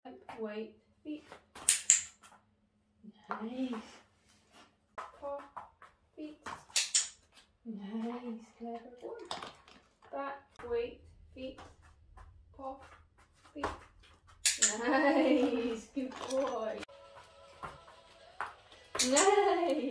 Wait, feet. Nice. Paw, feet. Nice, clever boy. Back, wait, feet. Paw, feet. Nice, good boy. Nice.